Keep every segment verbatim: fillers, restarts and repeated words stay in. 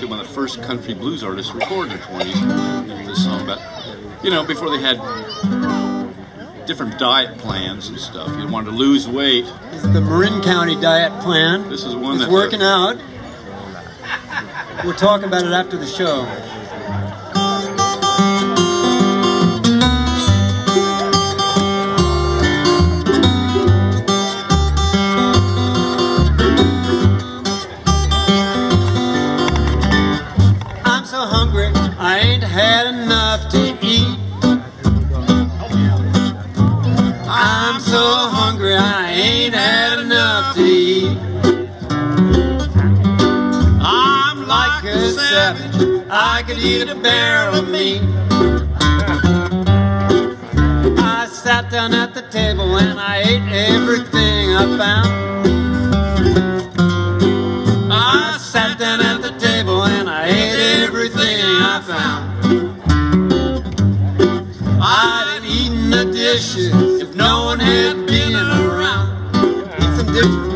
actually one of the first country blues artists recorded in the twenties. This song, but you know, before they had different diet plans and stuff. You wanted to lose weight. This is the Marin County diet plan. This is one it's that's working out. We'll talk about it after the show. I'm so hungry, I ain't had enough to eat. I'm so hungry, I ain't had enough to eat. I'm like a savage, I could eat a barrel of meat. I sat down at the table and I ate everything I found. I sat down at the table and I ate everything I found. I'd have eaten the dishes if no one had been around. Eat some dishes now.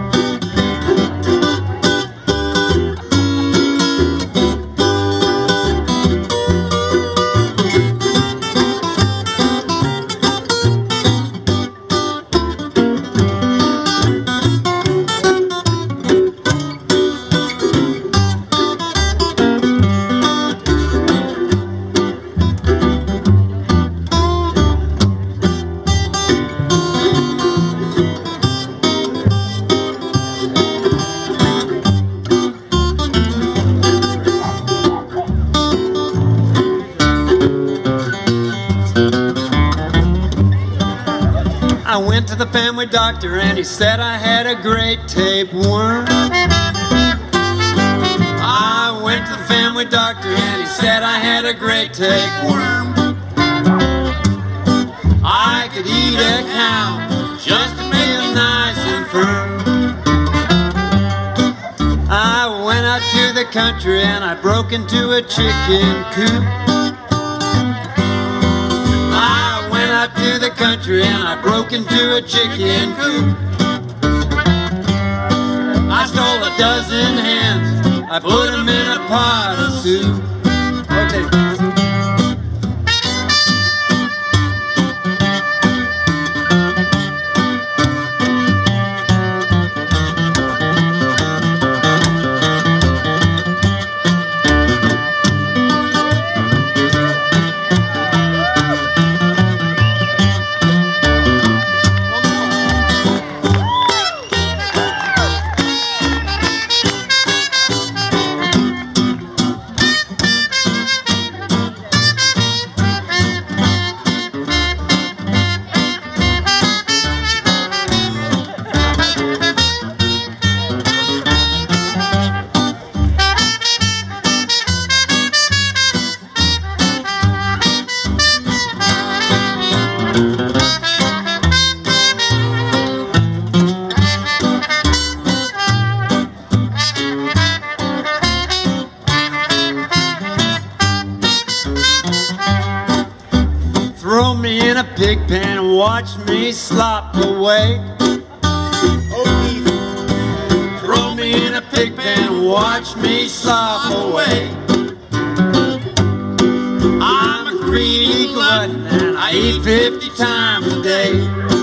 I went to the family doctor and he said I had a great tapeworm. I went to the family doctor and he said I had a great tapeworm. I could eat a cow just to make it nice and firm. I went out to the country and I broke into a chicken coop. Out to the country and I broke into a chicken coop. I stole a dozen hens, I put them in a pot of soup. Okay. Throw me in a pig pen and watch me slop away. Throw me in a pig pen and watch me slop away. I'm a greedy glutton and I eat fifty times a day.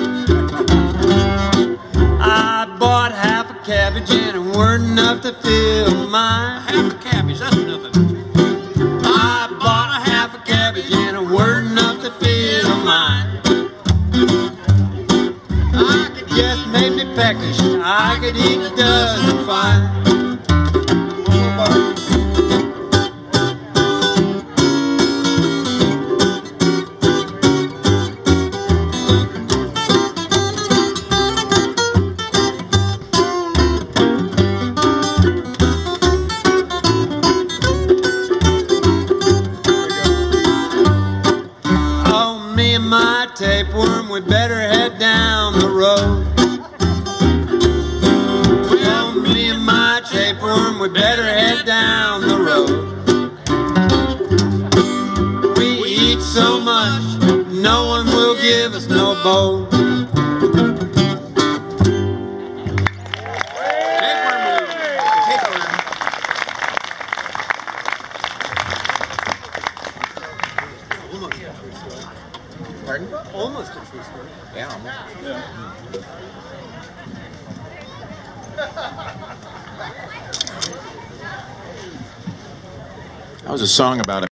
I bought half a cabbage and it weren't enough to fill mine. Half a cabbage, that's nothing. I bought a half a cabbage and it weren't enough to fill mine. I could just make me peckish, I could eat a dozen fine. My tapeworm, we better head down the road. Well, me and my tapeworm, we better head down the road. We eat so much, no one will give us no bowl. Almost a true story. Pardon? Almost a true story. Yeah, almost. Yeah. That was a song about a